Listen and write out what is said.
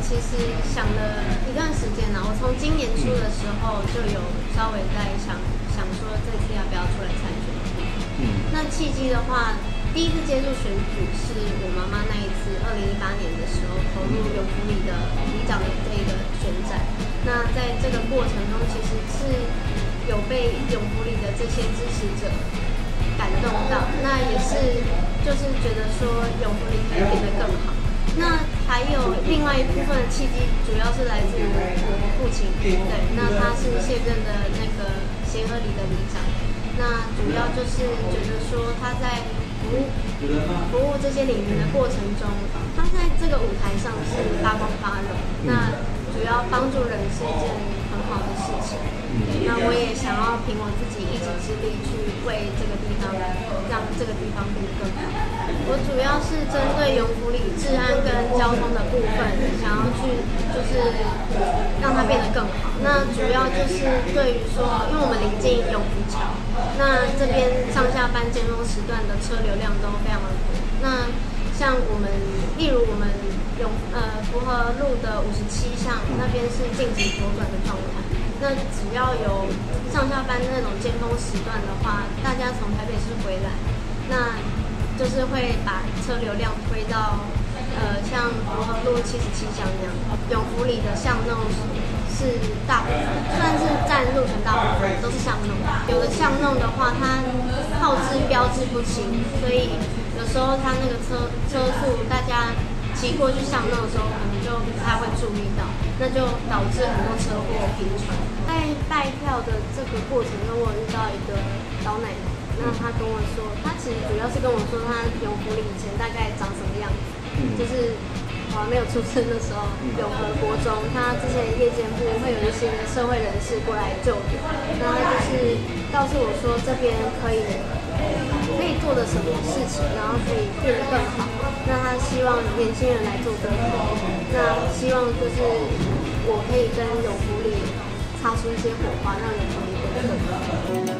其实想了一段时间了，我从今年初的时候就有稍微在想说这次要不要出来参选。那契机的话，第一次接触选举是我妈妈那一次2018年的时候投入永福里的里长的这个选战。那在这个过程中，其实是有被永福里的这些支持者感动到，那也是就是觉得说永福里可以变得更好。那还有另外一部分的契机，主要是来自于我父亲，对，那他是现任的那个协和里的里长，那主要就是觉得说他在服务这些领域的过程中，他在这个舞台上是发光发热，那主要帮助人是一件很好的事情。那我也想要凭我自己一己之力去为这个地方，让这个地方变得更好。我主要是针对永福里治安跟交通的部分，想要去就是让它变得更好。那主要就是对于说，因为我们临近永福桥，那这边上下班尖峰时段的车流量都非常的多。那像我们，例如我们福和路的57巷那边是禁止左转的状态。那只要有上下班那种尖峰时段的话，大家从台北市回来，那就是会把车流量推到像福和路77巷那样，永福里的巷弄是大部分，算是占路程大部分都是巷弄。有的巷弄的话，它号志标志不清，所以有时候它那个车速，大家骑过去巷弄的时候，可能就不太会注意到，那就导致很多车祸频传。在拜票的这个过程中，我遇到一个老奶奶，那她跟我说，她其实主要是跟我说她永福里以前大概长什么样子，就是我还没有出生的时候，永和国中，他之前夜间部会有一些社会人士过来救援，那他就是告诉我说这边可以做的什么事情，然后可以变得更好。那他希望年轻人来做更好，那希望就是我可以跟永福里擦出一些火花，让永福里变得更好。